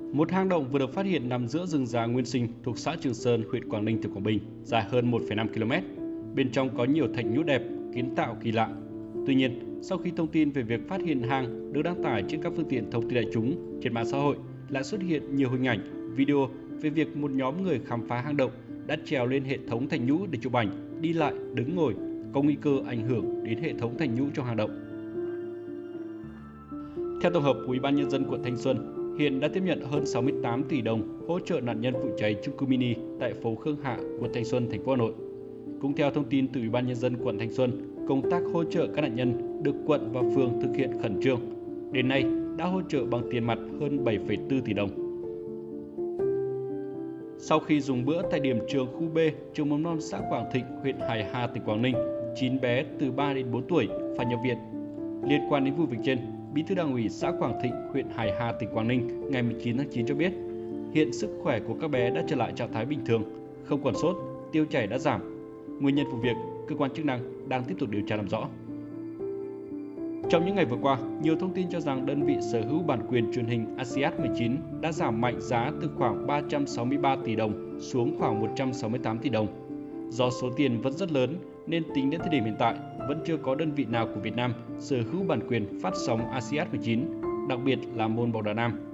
Một hang động vừa được phát hiện nằm giữa rừng già nguyên sinh thuộc xã Trường Sơn, huyện Quảng Ninh, tỉnh Quảng Bình, dài hơn 1,5 km. Bên trong có nhiều thạch nhũ đẹp, kiến tạo kỳ lạ. Tuy nhiên, sau khi thông tin về việc phát hiện hang được đăng tải trên các phương tiện thông tin đại chúng trên mạng xã hội, lại xuất hiện nhiều hình ảnh, video về việc một nhóm người khám phá hang động đã trèo lên hệ thống thạch nhũ để chụp ảnh, đi lại, đứng ngồi, có nguy cơ ảnh hưởng đến hệ thống thạch nhũ trong hang động. Theo tổng hợp của Ủy ban Nhân dân quận Thanh Xuân, hiện đã tiếp nhận hơn 68 tỷ đồng hỗ trợ nạn nhân vụ cháy chung cư mini tại phố Khương Hạ, quận Thanh Xuân, thành phố Hà Nội. Cũng theo thông tin từ Ủy ban Nhân dân quận Thanh Xuân, công tác hỗ trợ các nạn nhân được quận và phường thực hiện khẩn trương. Đến nay đã hỗ trợ bằng tiền mặt hơn 7,4 tỷ đồng. Sau khi dùng bữa tại điểm trường khu B, trường mầm non xã Quảng Thịnh, huyện Hải Hà, tỉnh Quảng Ninh, 9 bé từ 3 đến 4 tuổi phải nhập viện. Liên quan đến vụ việc trên, Bí thư Đảng ủy xã Quảng Thịnh, huyện Hải Hà, tỉnh Quảng Ninh ngày 19 tháng 9 cho biết, hiện sức khỏe của các bé đã trở lại trạng thái bình thường, không còn sốt, tiêu chảy đã giảm. Nguyên nhân vụ việc, cơ quan chức năng đang tiếp tục điều tra làm rõ. Trong những ngày vừa qua, nhiều thông tin cho rằng đơn vị sở hữu bản quyền truyền hình Axiat 19 đã giảm mạnh giá từ khoảng 363 tỷ đồng xuống khoảng 168 tỷ đồng. Do số tiền vẫn rất lớn nên tính đến thời điểm hiện tại vẫn chưa có đơn vị nào của Việt Nam sở hữu bản quyền phát sóng Axiat 19, đặc biệt là môn bóng đá nam.